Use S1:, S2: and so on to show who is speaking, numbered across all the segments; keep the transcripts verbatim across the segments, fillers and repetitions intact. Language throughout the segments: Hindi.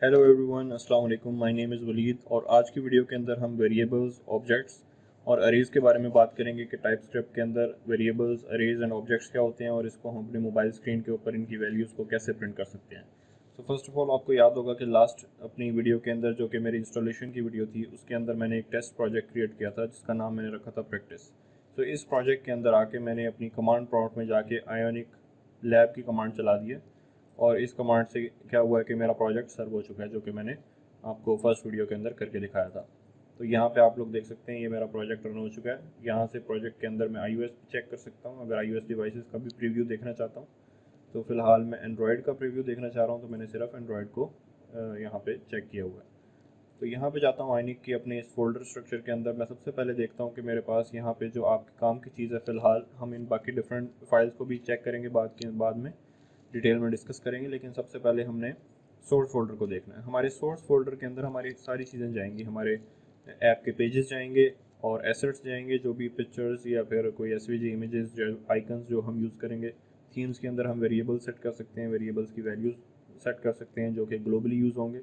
S1: हेलो एवरीवन, अस्सलाम वालेकुम। माय नेम इज़ वलीद और आज की वीडियो के अंदर हम वेरिएबल्स, ऑब्जेक्ट्स और अरेज के बारे में बात करेंगे कि टाइप स्क्रिप्ट के अंदर वेरिएबल्स, अरेज एंड ऑब्जेक्ट्स क्या होते हैं और इसको हम अपने मोबाइल स्क्रीन के ऊपर इनकी वैल्यूज़ को कैसे प्रिंट कर सकते हैं। सो फर्स्ट ऑफ ऑल आपको याद होगा कि लास्ट अपनी वीडियो के अंदर जो कि मेरी इंस्टॉलेशन की वीडियो थी उसके अंदर मैंने एक टेस्ट प्रोजेक्ट क्रिएट किया था जिसका नाम मैंने रखा था प्रैक्टिस। तो इस प्रोजेक्ट के अंदर आके मैंने अपनी कमांड प्रॉम्प्ट में जाके आयोनिक लैब की कमांड चला दी है और इस कमांड से क्या हुआ है कि मेरा प्रोजेक्ट सर्व हो चुका है, जो कि मैंने आपको फर्स्ट वीडियो के अंदर करके दिखाया था। तो यहाँ पे आप लोग देख सकते हैं ये मेरा प्रोजेक्ट रन हो चुका है। यहाँ से प्रोजेक्ट के अंदर मैं आईओएस चेक कर सकता हूँ। अगर आईओएस डिवाइसेस का भी प्रीव्यू देखना चाहता हूँ तो फिलहाल मैं एंड्रॉयड का प्रीव्यू देखना चाह रहा हूँ, तो मैंने सिर्फ एंड्रॉयड को यहाँ पे चेक किया हुआ है। तो यहाँ पे जाता हूँ आइनिक की अपने इस फोल्डर स्ट्रक्चर के अंदर। मैं सबसे पहले देखता हूँ कि मेरे पास यहाँ पे जो आपके काम की चीज़ है, फ़िलहाल हम इन बाकी डिफरेंट फाइल्स को भी चेक करेंगे बाद के बाद में डिटेल में डिस्कस करेंगे, लेकिन सबसे पहले हमने सोर्स फोल्डर को देखना है। हमारे सोर्स फोल्डर के अंदर हमारी सारी चीज़ें जाएंगी, हमारे ऐप के पेजेस जाएंगे और एसेट्स जाएंगे, जो भी पिक्चर्स या फिर कोई एसवीजी इमेजेस, जो आइकन्स जो हम यूज़ करेंगे। थीम्स के अंदर हम वेरिएबल सेट कर सकते हैं, वेरिएबल्स की वैल्यूज सेट कर सकते हैं जो कि ग्लोबली यूज़ होंगे।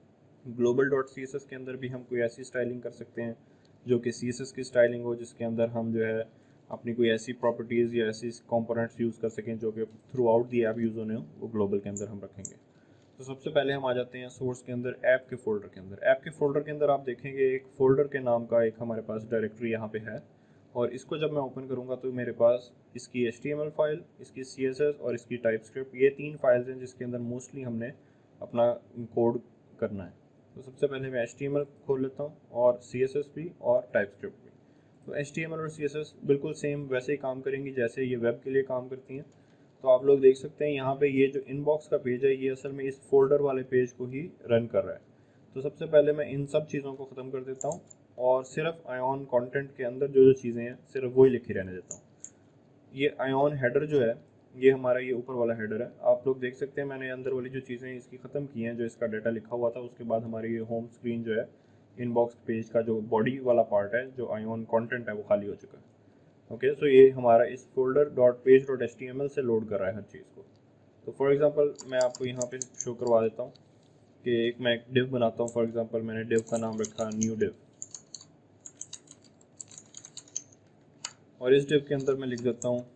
S1: Global dot C S S के अंदर भी हम कोई ऐसी स्टाइलिंग कर सकते हैं जो कि सी एस एस की स्टाइलिंग हो, जिसके अंदर हम जो है अपनी कोई ऐसी प्रॉपर्टीज़ या ऐसी कंपोनेंट्स यूज़ कर सकें जो कि throughout the app use होने हो, वो ग्लोबल के अंदर हम रखेंगे। तो सबसे पहले हम आ जाते हैं सोर्स के अंदर, ऐप के फोल्डर के अंदर। ऐप के फोल्डर के अंदर आप देखेंगे एक फोल्डर के नाम का एक हमारे पास डायरेक्टरी यहाँ पे है और इसको जब मैं ओपन करूँगा तो मेरे पास इसकी H T M L file, इसकी सी एस एस और इसकी टाइप स्क्रिप्ट, ये तीन फाइल्स हैं जिसके अंदर मोस्टली हमने अपना कोड करना है। तो सबसे पहले मैं एच टी एम एल खोल लेता हूँ और सी एस एस भी और टाइप स्क्रिप्ट भी। तो एच टी एम एल और सी एस एस बिल्कुल सेम वैसे ही काम करेंगी जैसे ये वेब के लिए काम करती हैं। तो आप लोग देख सकते हैं यहाँ पे ये जो इनबॉक्स का पेज है ये असल में इस फोल्डर वाले पेज को ही रन कर रहा है। तो सबसे पहले मैं इन सब चीज़ों को ख़त्म कर देता हूँ और सिर्फ आयोन कंटेंट के अंदर जो जो चीज़ें हैं सिर्फ वही लिखी रहने देता हूँ। ये आयोन हेडर जो है, ये हमारा ये ऊपर वाला हेडर है। आप लोग देख सकते हैं मैंने अंदर वाली जो चीज़ें इसकी ख़त्म की हैं, जो इसका डाटा लिखा हुआ था। उसके बाद हमारी ये होम स्क्रीन जो है, इनबॉक्स पेज का जो बॉडी वाला पार्ट है, जो आयोन कंटेंट है, वो खाली हो चुका है। ओके, सो ये हमारा इस folder dot page dot H T M L से लोड कर रहा है हर चीज़ को। तो फॉर एग्जांपल मैं आपको यहाँ पे शो करवा देता हूँ कि एक मैं एक डिव बनाता हूँ। फॉर एग्जांपल मैंने डिव का नाम रखा न्यू डिव और इस डिव के अंदर मैं लिख देता हूँ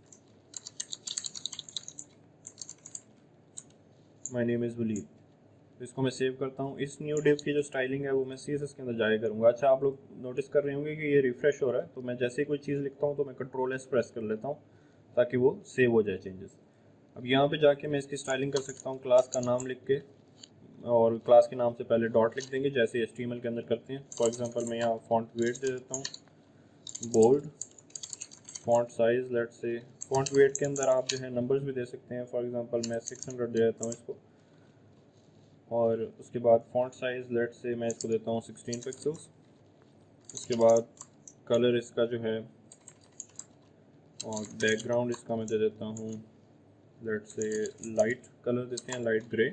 S1: माय नेम इज़ वलीद। तो इसको मैं सेव करता हूँ। इस न्यू डिव की जो स्टाइलिंग है वो मैं सी एस एस के अंदर जाया करूँगा। अच्छा, आप लोग नोटिस कर रहे होंगे कि ये रिफ्रेश हो रहा है, तो मैं जैसे ही कोई चीज़ लिखता हूँ तो मैं कंट्रोल एस प्रेस कर लेता हूँ ताकि वो सेव हो जाए चेंजेस। अब यहाँ पे जाके मैं इसकी स्टाइलिंग कर सकता हूँ क्लास का नाम लिख के, और क्लास के नाम से पहले डॉट लिख देंगे जैसे एच टी एम एल के अंदर करते हैं। फॉर एग्जांपल मैं यहाँ फॉन्ट वेट दे देता हूँ bold, font size let's say, font weight के अंदर आप जो है नंबर्स भी दे सकते हैं। फॉर एग्जांपल मैं सिक्स हंड्रेड दे देता हूँ इसको, और उसके बाद फॉन्ट साइज लेट्स से मैं इसको देता हूँ सिक्सटीन पिक्सल्स। उसके बाद कलर इसका जो है और बैकग्राउंड इसका मैं दे देता हूँ लेट्स से लाइट कलर देते हैं, लाइट ग्रे।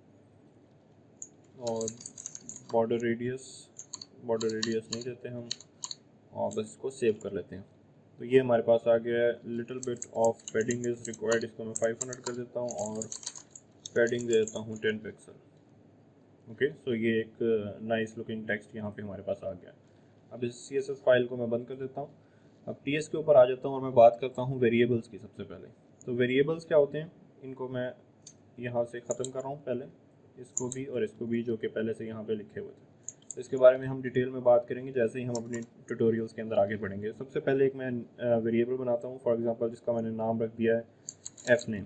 S1: और बॉर्डर रेडियस, बॉर्डर रेडियस नहीं देते हम, और बस इसको सेव कर लेते हैं। तो ये हमारे पास आ गया है। Little bit of padding is required, इसको मैं फाइव हंड्रेड कर देता हूँ और पैडिंग दे देता हूँ टेन पिक्सल। ओके, सो ये एक नाइस लुकिंग टेक्स्ट यहाँ पे हमारे पास आ गया। अब इस सी एस एस फाइल को मैं बंद कर देता हूँ। अब टी एस के ऊपर आ जाता हूँ और मैं बात करता हूँ वेरिएबल्स की। सबसे पहले तो वेरिएबल्स क्या होते हैं, इनको मैं यहाँ से ख़त्म कर रहा हूँ, पहले इसको भी और इसको भी, जो कि पहले से यहाँ पे लिखे हुए थे। तो इसके बारे में हम डिटेल में बात करेंगे जैसे ही हम अपनी ट्यूटोरियल्स के अंदर आगे बढ़ेंगे। सबसे पहले एक मैं वेरिएबल बनाता हूँ, फॉर एग्जांपल जिसका मैंने नाम रख दिया है एफ नेम।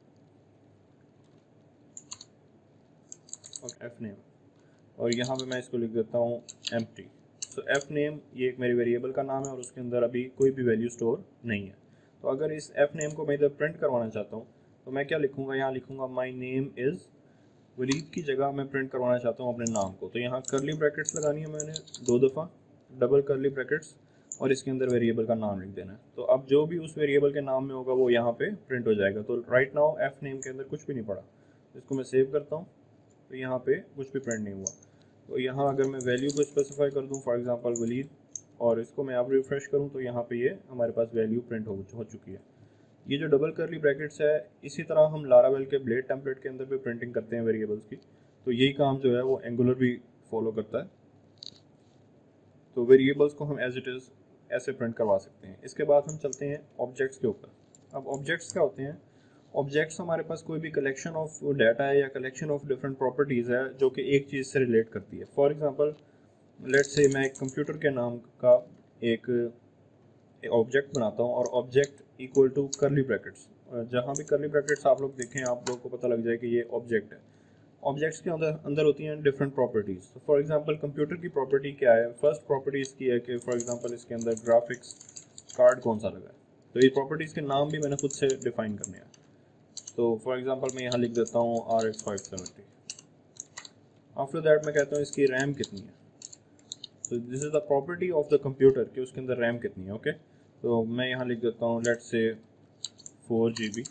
S1: और एफ नेम और यहाँ पे मैं इसको लिख देता हूँ एम्प्टी। तो एफ नेम ये एक मेरी वेरिएबल का नाम है और उसके अंदर अभी कोई भी वैल्यू स्टोर नहीं है। तो अगर इस एफ नेम को मैं इधर प्रिंट करवाना चाहता हूँ तो मैं क्या लिखूँगा, यहाँ लिखूँगा माई नेम इज़ वलीद की जगह मैं प्रिंट करवाना चाहता हूँ अपने नाम को। तो यहाँ करली ब्रैकेट्स लगानी है मैंने दो दफ़ा, डबल करली ब्रैकेट्स, और इसके अंदर वेरिएबल का नाम लिख देना है। तो अब जो भी उस वेरिएबल के नाम में होगा वो यहाँ पे प्रिंट हो जाएगा। तो राइट नाउ एफ नेम के अंदर कुछ भी नहीं पड़ा। इसको मैं सेव करता हूँ तो यहाँ पे कुछ भी प्रिंट नहीं हुआ। तो यहाँ अगर मैं वैल्यू को स्पेसिफाई कर दूँ, फॉर एग्जांपल वलीद, और इसको मैं अब रिफ्रेश करूँ तो यहाँ पे ये हमारे पास वैल्यू प्रिंट हो, हो चुकी है। ये जो डबल करली ब्रैकेट्स है, इसी तरह हम लारावेल के ब्लेड टेम्पलेट के अंदर भी प्रिंटिंग करते हैं वेरिएबल्स की। तो यही काम जो है वो एंगुलर भी फॉलो करता है। तो वेरिएबल्स को हम एज इट इज़ ऐसे प्रिंट करवा सकते हैं। इसके बाद हम चलते हैं ऑब्जेक्ट्स के ऊपर। अब ऑब्जेक्ट्स क्या होते हैं? ऑब्जेक्ट्स हमारे पास कोई भी कलेक्शन ऑफ डाटा है या कलेक्शन ऑफ डिफरेंट प्रॉपर्टीज़ है जो कि एक चीज़ से रिलेट करती है। फॉर एग्जांपल लेट्स से मैं एक कंप्यूटर के नाम का एक ऑब्जेक्ट बनाता हूँ और object equal to curly brackets. जहाँ भी करली ब्रैकेट्स आप लोग देखें आप लोग को पता लग जाए कि ये ऑब्जेक्ट है। ऑब्जेक्ट्स के अंदर अंदर होती हैं डिफरेंट प्रॉपर्टीज़। तो फॉर एग्जांपल कंप्यूटर की प्रॉपर्टी क्या है? फर्स्ट प्रॉपर्टी इसकी है कि फॉर एग्जांपल इसके अंदर ग्राफिक्स कार्ड कौन सा लगा है। तो ये प्रॉपर्टीज़ के नाम भी मैंने खुद से डिफाइन करने हैं। तो फॉर एग्जांपल मैं यहाँ लिख देता हूँ R X five seventy. After that मैं कहता हूँ इसकी रैम कितनी है। तो this is the property of the computer कि उसके अंदर रैम कितनी है। ओके, तो मैं यहाँ लिख देता हूँ लेट्स से फोर जी बी,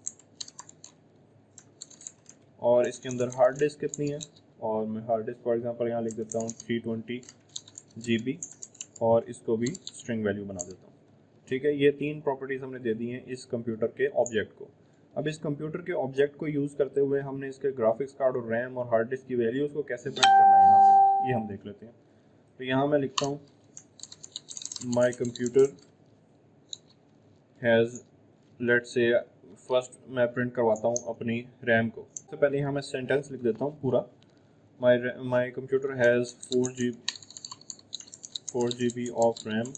S1: और इसके अंदर हार्ड डिस्क कितनी है, और मैं हार्ड डिस्क फॉर एग्जांपल यहाँ लिख देता हूँ थ्री ट्वेंटी जी बी, और इसको भी स्ट्रिंग वैल्यू बना देता हूँ। ठीक है, ये तीन प्रॉपर्टीज़ हमने दे दी हैं इस कंप्यूटर के ऑब्जेक्ट को। अब इस कंप्यूटर के ऑब्जेक्ट को यूज़ करते हुए हमने इसके ग्राफिक्स कार्ड और रैम और हार्ड डिस्क की वैल्यूज़ को कैसे प्रिंट करना है यहाँ पे, ये हम देख लेते हैं। तो यहाँ मैं लिखता हूँ my computer has, let's say first मैं प्रिंट करवाता हूँ अपनी रैम को। तो पहले यहाँ मैं सेंटेंस लिख देता हूँ पूरा, my my computer has four G four G B of RAM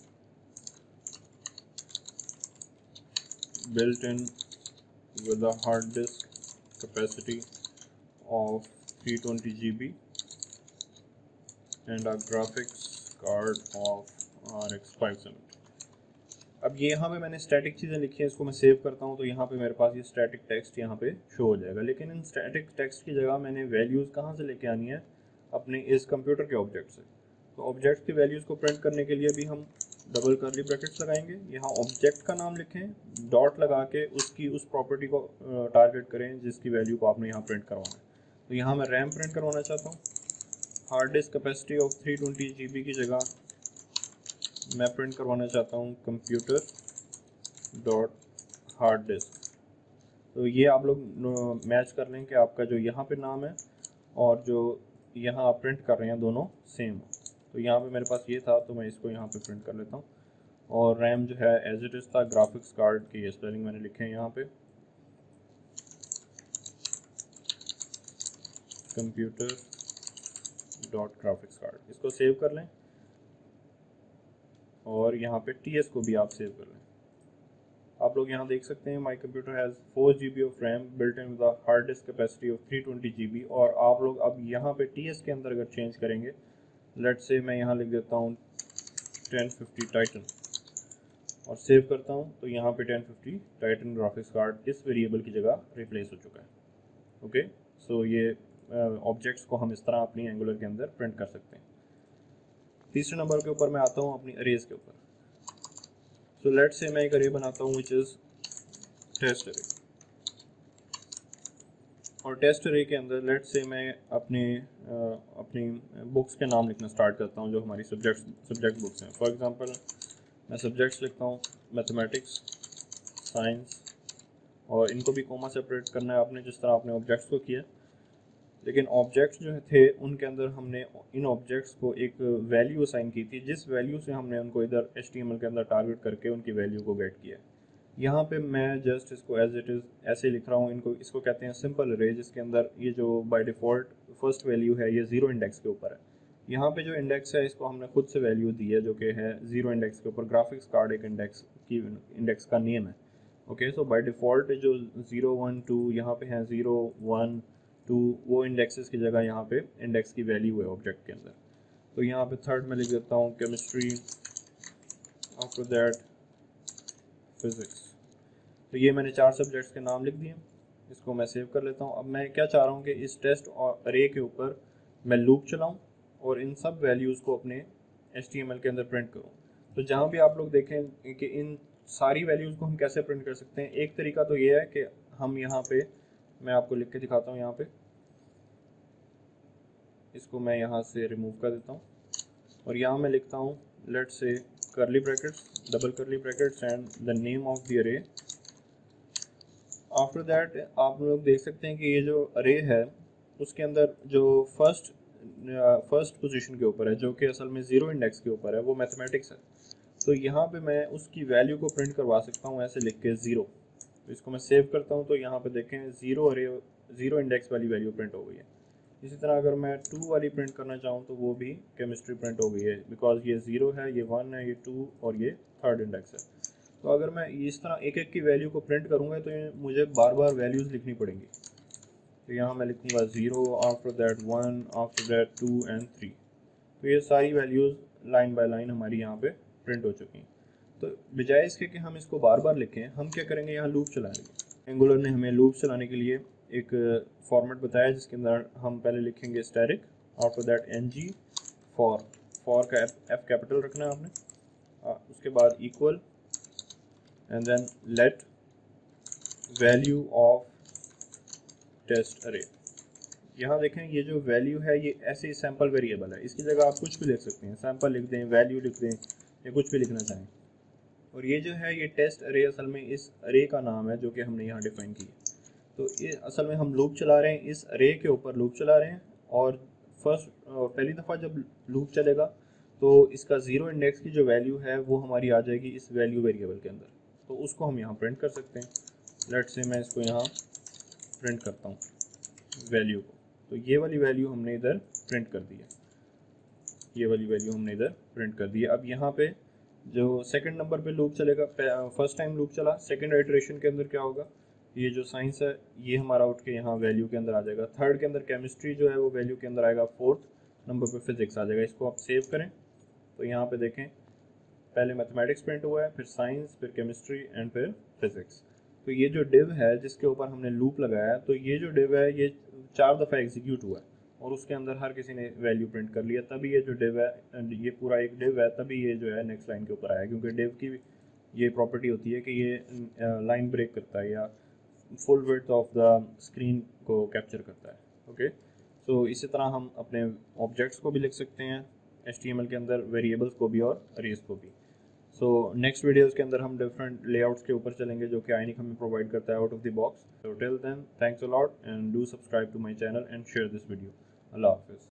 S1: built in with a hard disk capacity of three twenty G B and a graphics card of R X five seventy। अब ये यहाँ पे मैंने स्टैटिक चीज़ें लिखी हैं, इसको मैं सेव करता हूँ तो यहाँ पे मेरे पास ये स्टैटिक टेक्स्ट यहाँ पे शो हो जाएगा। लेकिन इन स्टैटिक टेक्स्ट की जगह मैंने वैल्यूज़ कहाँ से लेके आनी है? अपने इस कंप्यूटर के ऑब्जेक्ट से। तो ऑब्जेक्ट की वैल्यूज़ को प्रिंट करने के लिए भी हम डबल कर्ली ब्रैकेट्स लगाएंगे, यहाँ ऑब्जेक्ट का नाम लिखें, डॉट लगा के उसकी उस प्रॉपर्टी को टारगेट करें जिसकी वैल्यू को आपने यहाँ प्रिंट करवाना है। तो यहाँ मैं रैम प्रिंट करवाना चाहता हूँ, hard disk capacity of three twenty G B की जगह मैं प्रिंट करवाना चाहता हूँ कंप्यूटर डॉट हार्ड डिस्क। तो ये आप लोग मैच कर लें कि आपका जो यहाँ पे नाम है और जो यहाँ आप प्रिंट कर रहे हैं दोनों सेम हो। तो यहाँ पे मेरे पास ये था तो मैं इसको यहाँ पे प्रिंट कर लेता हूँ। और रैम जो है एज इट इज़ था, ग्राफिक्स कार्ड की स्पेलिंग मैंने लिखे हैं यहाँ पे, कंप्यूटर डॉट ग्राफिक्स कार्ड। इसको सेव कर लें और यहाँ पे टी एस को भी आप सेव कर लें। आप लोग यहाँ देख सकते हैं my computer has four G B of RAM built in with hard disk capacity of three twenty G B. और आप लोग अब यहाँ पे टी एस के अंदर अगर चेंज करेंगे, लेट्स से मैं यहाँ लिख देता हूँ टेन फिफ्टी टाइटन और सेव करता हूँ, तो यहाँ पे ten fifty Titan graphics card इस वेरिएबल की जगह रिप्लेस हो चुका है। ओके, सो ये ऑब्जेक्ट्स uh, को हम इस तरह अपनी एंगुलर के अंदर प्रिंट कर सकते हैं। तीसरे नंबर के ऊपर मैं आता हूँ अपनी अरेज के ऊपर। सो लेट्स से मैं एक अरे बनाता हूँ विच इज़ टेस्ट अरे, और टेस्ट अरे के अंदर लेट्स से मैं अपने uh, अपनी बुक्स के नाम लिखना स्टार्ट करता हूँ जो हमारी सब्जेक्ट सब्जेक्ट बुक्स हैं। फॉर एग्जांपल मैं सब्जेक्ट्स लिखता हूँ मैथमेटिक्स, साइंस, और इनको भी कोमा सेपरेट करना है आपने जिस तरह आपने ऑब्जेक्ट्स को किया। लेकिन ऑब्जेक्ट्स जो थे उनके अंदर हमने इन ऑब्जेक्ट्स को एक वैल्यू असाइन की थी, जिस वैल्यू से हमने उनको इधर एच टी एम एल के अंदर टारगेट करके उनकी वैल्यू को गेट किया। यहाँ पे मैं जस्ट इसको एज इट इज़ ऐसे लिख रहा हूँ। इनको इसको कहते हैं सिंपल अरे, जिसके अंदर ये जो बाय डिफ़ॉल्ट फर्स्ट वैल्यू है ये ज़ीरो इंडेक्स के ऊपर है। यहाँ पे जो इंडेक्स है इसको हमने खुद से वैल्यू दी है जो कि है ज़ीरो इंडेक्स के ऊपर। ग्राफिक्स कार्ड एक इंडेक्स की इंडेक्स का नेम है। ओके, सो बाय डिफ़ॉल्ट जो ज़ीरो वन टू यहाँ पे हैं, ज़ीरो वन टू वो इंडेक्सेस की जगह यहाँ पे इंडेक्स की वैल्यू है ऑब्जेक्ट के अंदर। तो यहाँ पे थर्ड में लिख देता हूँ केमिस्ट्री, आफ्टर दैट फिज़िक्स। तो ये मैंने चार सब्जेक्ट्स के नाम लिख दिए, इसको मैं सेव कर लेता हूँ। अब मैं क्या चाह रहा हूँ कि इस टेस्ट और अरे के ऊपर मैं लूप चलाऊँ और इन सब वैल्यूज़ को अपने एच टी एम एल के अंदर प्रिंट करूँ। तो जहाँ भी आप लोग देखें कि इन सारी वैल्यूज़ को हम कैसे प्रिंट कर सकते हैं, एक तरीका तो ये है कि हम यहाँ पे, मैं आपको लिख के दिखाता हूँ, यहाँ पे इसको मैं यहाँ से रिमूव कर देता हूँ और यहाँ मैं लिखता हूँ let's say curly brackets, double curly brackets and the name of the array. After that आप लोग देख सकते हैं कि ये जो अरे है उसके अंदर जो फर्स्ट फर्स्ट पोजीशन के ऊपर है, जो कि असल में ज़ीरो इंडेक्स के ऊपर है, वो मैथमेटिक्स है। तो यहाँ पे मैं उसकी वैल्यू को प्रिंट करवा सकता हूँ ऐसे लिख के ज़ीरो। तो इसको मैं सेव करता हूँ, तो यहाँ पे देखें ज़ीरो अरे ज़ीरो इंडेक्स वाली वैल्यू प्रिंट हो गई है। इसी तरह अगर मैं टू वाली प्रिंट करना चाहूँ तो वो भी केमिस्ट्री प्रिंट हो गई है, बिकॉज ये ज़ीरो है, ये वन है, ये टू और ये थर्ड इंडेक्स है। तो अगर मैं इस तरह एक एक की वैल्यू को प्रिंट करूँगा तो ये मुझे बार बार वैल्यूज़ लिखनी पड़ेंगी। तो यहाँ मैं लिखूँगा zero, after that one, after that two and three. तो ये सारी वैल्यूज़ लाइन बाय लाइन हमारी यहाँ पे प्रिंट हो चुकी हैं। तो बजाय इसके कि हम इसको बार बार लिखें, हम क्या करेंगे, यहाँ लूप चलाएंगे। एंगुलर ने हमें लूप चलाने के लिए एक फॉर्मेट बताया जिसके अंदर हम पहले लिखेंगे static, after that N G for, for का एफ कैपिटल रखना है आपने, आ, उसके बाद equal and then let value of test array. यहाँ देखें ये जो वैल्यू है ये ऐसे ही सैम्पल वेरिएबल है, इसकी जगह आप कुछ भी लिख सकते हैं, सैम्पल लिख दें, वैल्यू लिख दें या कुछ भी लिखना चाहें। और ये जो है ये टेस्ट अरे असल में इस अरे का नाम है जो कि हमने यहाँ डिफाइन किया। तो ये असल में हम लूप चला रहे हैं, इस अरे के ऊपर लूप चला रहे हैं, और फर्स्ट पहली दफ़ा जब लूप चलेगा तो इसका ज़ीरो इंडेक्स की जो वैल्यू है वो हमारी आ जाएगी इस वैल्यू वेरिएबल के अंदर। तो उसको हम यहाँ प्रिंट कर सकते हैं। लेट से मैं इसको यहाँ प्रिंट करता हूँ वैल्यू को, तो ये वाली वैल्यू हमने इधर प्रिंट कर दी है, ये वाली वैल्यू हमने इधर प्रिंट कर दी है। अब यहाँ पे जो सेकंड नंबर पे लूप चलेगा, फर्स्ट टाइम लूप चला, सेकंड आइटरेशन के अंदर क्या होगा, ये जो साइंस है ये हमारा उठ के यहाँ वैल्यू के अंदर आ जाएगा। थर्ड के अंदर केमिस्ट्री जो है वो वैल्यू के अंदर आएगा, फोर्थ नंबर पे फिजिक्स आ जाएगा। इसको आप सेव करें तो यहाँ पे देखें पहले मैथमेटिक्स प्रिंट हुआ है, फिर साइंस, फिर केमिस्ट्री एंड फिर फिजिक्स। तो ये जो डिव है जिसके ऊपर हमने लूप लगाया, तो ये जो डिव है ये चार दफ़ा एग्जीक्यूट हुआ है और उसके अंदर हर किसी ने वैल्यू प्रिंट कर लिया, तभी ये जो डिव है, ये पूरा एक डिव है, तभी ये जो है नेक्स्ट लाइन के ऊपर आया। क्योंकि डिव की ये प्रॉपर्टी होती है कि ये लाइन ब्रेक करता है या full width of the screen को कैप्चर करता है। ओके, सो इसी तरह हम अपने ऑब्जेक्ट्स को भी लिख सकते हैं एच टी एम एल के अंदर, वेरिएबल्स को भी और अरेज को भी। सो नेक्स्ट वीडियोज़ के अंदर हम डिफरेंट लेआउट्स के ऊपर चलेंगे जो कि आइनिक हमें प्रोवाइड करता है out of the box. So till then thanks a lot and do subscribe to my channel and share this video. अल्लाह हाफिज़।